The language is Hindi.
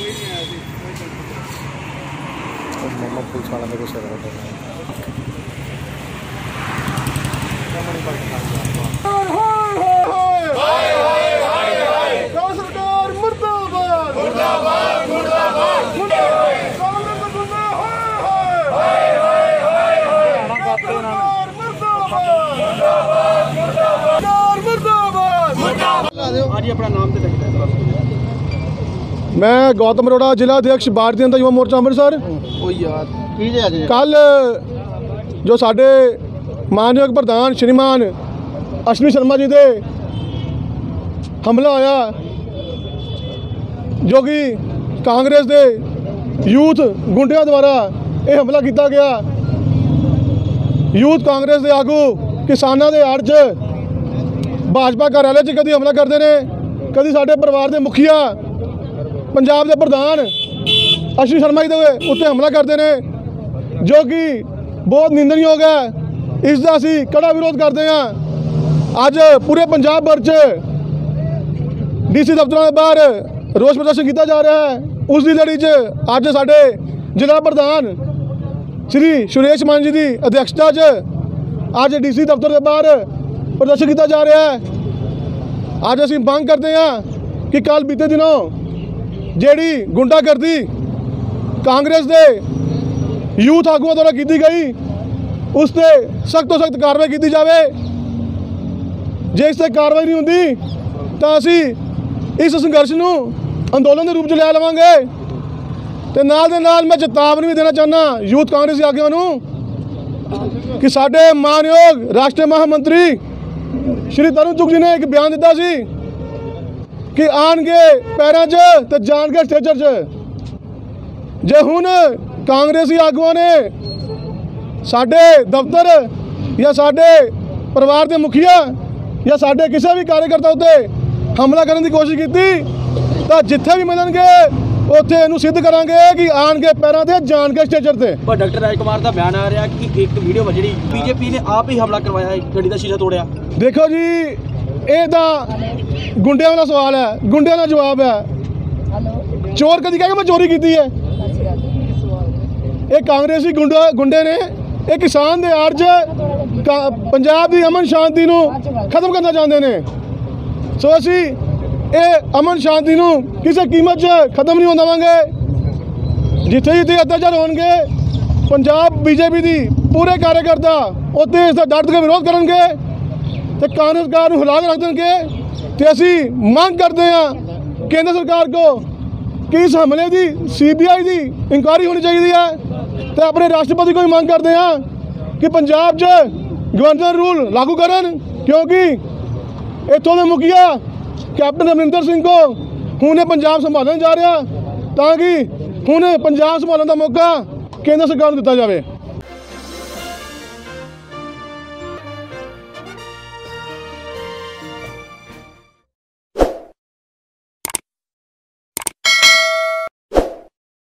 मम्मा पुलिस वाला मेरे को सर मैं गौतम अरोड़ा जिला अध्यक्ष भारतीय जनता युवा मोर्चा अमृतसर। कल जो साडे मानयोग प्रधान श्रीमान अश्विनी शर्मा जी दे हमला होया, जो कि कांग्रेस दे यूथ गुंडिया द्वारा यह हमला किया गया। यूथ कांग्रेस दे आगू किसानों के आड़ च भाजपा कार्यालय च कभी हमला करते हैं, कभी साडे परिवार के मुखिया पंजाब के प्रधान अश्विनी शर्मा जी के उत्ते हमला करते हैं, जो कि बहुत निंदनयोग है। इसका असी कड़ा विरोध करते हैं। अज पूरे पंजाब भर च DC दफ्तर के बाहर रोष प्रदर्शन किया जा रहा है। उसकी लड़ी च अज साडे जिला प्रधान श्री सुरेश मान जी की अध्यक्षता च अज DC दफ्तर के बाहर प्रदर्शन किया जा रहा है। अज असी मांग करते हैं कि कल बीते दिनों जेड़ी गुंडागर्दी कांग्रेस दे यूथ आगुओं द्वारा की गई, उस पर सख्त तो सख्त कार्रवाई की जाए। जे इस कार्रवाई नहीं होंगी तो असी इस संघर्ष को अंदोलन के रूप च लै लवांगे। तो नाल दे नाल मैं चेतावनी भी देना चाहना यूथ कांग्रेस आगुओं को कि साडे मानयोग राष्ट्रीय महामंत्री श्री तरुण चुग जी ने एक बयान दिता सी कि आनगे पैरों च ते जाणगे स्टेजर च। जे हुण कांग्रेसी आगुआं ने साडे दफ्तर या साडे परिवार के मुखिया या साडे किसी भी कार्यकर्ता उत्ते हमला करने की कोशिश की, तो जिथे भी मिलणगे उत्थे इहनूं सिद्ध करांगे कि आनगे पैरों ते जाणगे स्टेजर ते। पर डॉक्टर राजकुमार का बयान आ रहा कि एक वीडियो बजड़ी बीजेपी ने आप ही हमला करवाया, गड्डी का शीशा तोड़िया। देखो जी, ये तो गुंडिया वाला सवाल है, गुंडिया का जवाब है। चोर कभी कहेगा मैं चोरी की है? एक कांग्रेसी गुंडे ने एक किसान के आड़ च पंजाब की अमन शांति को खत्म करना चाहते हैं। सो असी ये अमन शांति को किसी कीमत खत्म नहीं होने देवांगे। जिथे जिथे अत्याचार होंगे पंजाब बीजेपी की पूरे कार्यकर्ता उत्ते इसका डट के विरोध करेंगे, तो कांग्रेस सरकार को हिला के रख देंगे। तो असी मांग करते हैं केंद्र सरकार को कि इस हमले की CBI की इंक्वायरी होनी चाहिए है। तो अपने राष्ट्रपति को भी मांग करते हैं कि पंजाब च गवर्नर रूल लागू करन, क्योंकि इतों के मुखिया कैप्टन अमरिंदर सिंह को हुणे पंजाब संभालने जा रहा, ताकि हुणे पंजाब संभालने का मौका केंद्र सरकार को दिता जाए।